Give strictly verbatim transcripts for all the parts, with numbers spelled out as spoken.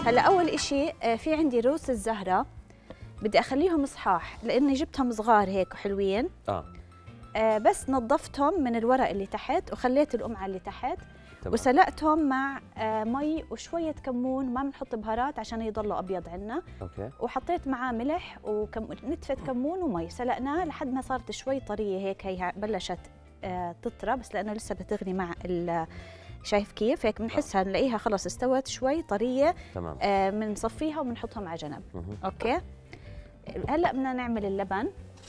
هلا اول اشي في عندي روس الزهره، بدي اخليهم صحاح لاني جبتهم صغار هيك وحلوين. اه آه بس نظفتهم من الورق اللي تحت وخليت القمعه اللي تحت. تمام. وسلقتهم مع آه مي وشويه كمون، ما بنحط بهارات عشان يضلوا ابيض عنا. اوكي. وحطيت معاه ملح ونتفه كمون ومي، سلقناه لحد ما صارت شوي طريه هيك، هي بلشت آه تطرى بس لانه لسه بتغلي مع ال شايف كيف هيك بنحسها نلاقيها خلص استوت شوي طريه. تمام. آه بنصفيها وبنحطها على جنب. مه. اوكي. هلا بدنا نعمل اللبن.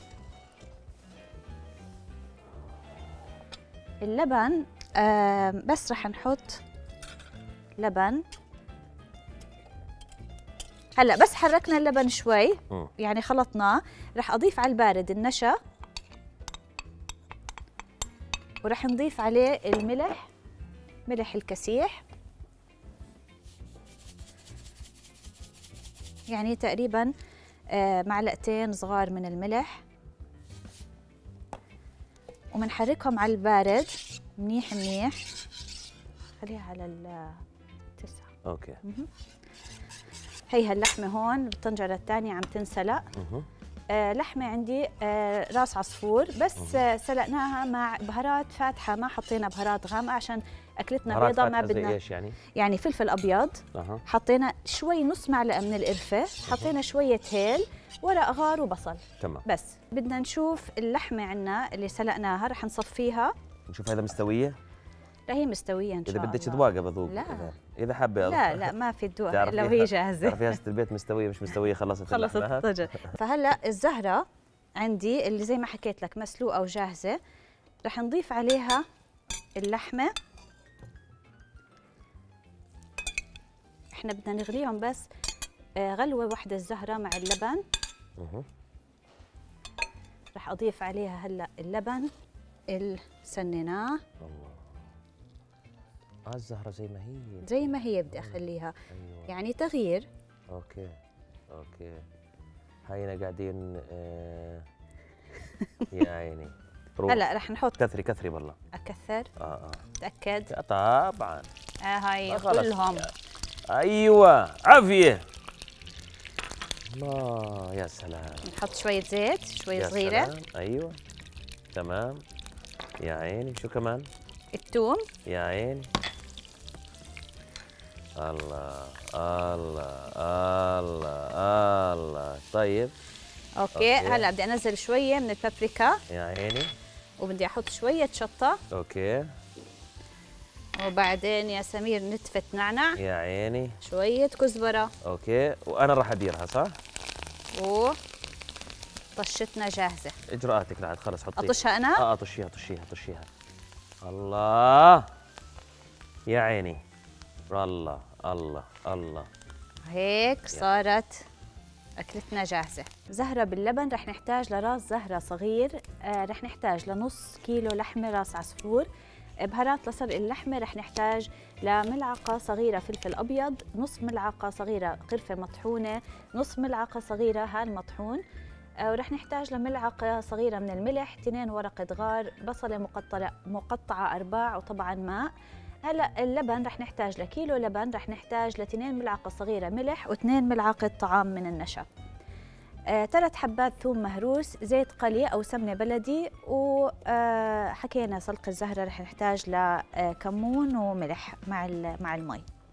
اللبن آه بس رح نحط لبن. هلا بس حركنا اللبن شوي م. يعني خلطناه، رح اضيف على البارد النشا ورح نضيف عليه الملح، ملح الكسيح يعني تقريبا آه معلقتين صغار من الملح، ومنحركهم على البارد منيح منيح. خليها على التسعة. اوكي. مه. هي هاللحمة هون بالطنجرة الثانية عم تنسلق. مه. آه لحمة عندي آه راس عصفور بس آه سلقناها مع بهارات فاتحة، ما حطينا بهارات غامقة عشان أكلتنا بيضة ما بدنا. ايش يعني؟ يعني فلفل أبيض. أه. حطينا شوي نص معلقة من القرفة، حطينا شوية هيل، ورق غار وبصل. تمام. بس بدنا نشوف اللحمة عنا اللي سلقناها، رح نصفيها. نشوف هذا مستوية؟ لا هي مستوية إن شاء الله. إذا بدك تذوقها بذوق. لا. إذا, إذا حابة لا لا ما في تذوق إلا وهي جاهزة. تعرفيها ست البيت مستوية مش مستوية خلصت خلصت الطجة. فهلا الزهرة عندي اللي زي ما حكيت لك مسلوقة وجاهزة، رح نضيف عليها اللحمة. احنا بدنا نغليهم بس غلوة واحدة الزهرة مع اللبن. اها. رح اضيف عليها هلا اللبن اللي سنناه. الله. اه الزهرة زي ما هي. زي ما هي بدي اخليها. أيوة. يعني تغيير. اوكي اوكي. هاينا قاعدين آه يا عيني. هلا رح نحط. كثري كثري والله. اكثر؟ اه اه تأكد؟ طبعا. اه هاي خلص. كلهم. ايوه عافية. الله يا سلام. نحط شوية زيت شوي يا صغيرة. سلام. ايوه تمام. يا عيني شو كمان؟ الثوم. يا عيني. الله الله الله الله. طيب اوكي, أوكي. هلا بدي انزل شويه من البابريكا. يا عيني. وبدي احط شويه شطه. اوكي. وبعدين يا سمير نتفه نعنع. يا عيني. شويه كزبره. اوكي وانا راح اديرها صح؟ و طشتنا جاهزه. اجراءاتك بعد خلص حطيها. اطشها انا؟ اه طشيها طشيها طشيها. الله يا عيني. الله الله الله. هيك صارت أكلتنا جاهزة. زهرة باللبن رح نحتاج لراس زهرة صغير، آه رح نحتاج لنص كيلو لحمة راس عصفور. بهارات لسلق اللحمة رح نحتاج لملعقة صغيرة فلفل أبيض، نص ملعقة صغيرة قرفة مطحونة، نص ملعقة صغيرة هال مطحون. آه ورح نحتاج لملعقة صغيرة من الملح، اثنين ورقة غار، بصلة مقطعة مقطعة أرباع، وطبعاً ماء. هلا اللبن رح نحتاج لكيلو لبن رح نحتاج لاثنين ملعقة صغيرة ملح واثنين ملعقة طعام من النشا. آه، ثلاث حبات ثوم مهروس، زيت قلي أو سمنة بلدي، وحكينا سلق الزهرة رح نحتاج لكمون وملح مع مع المي.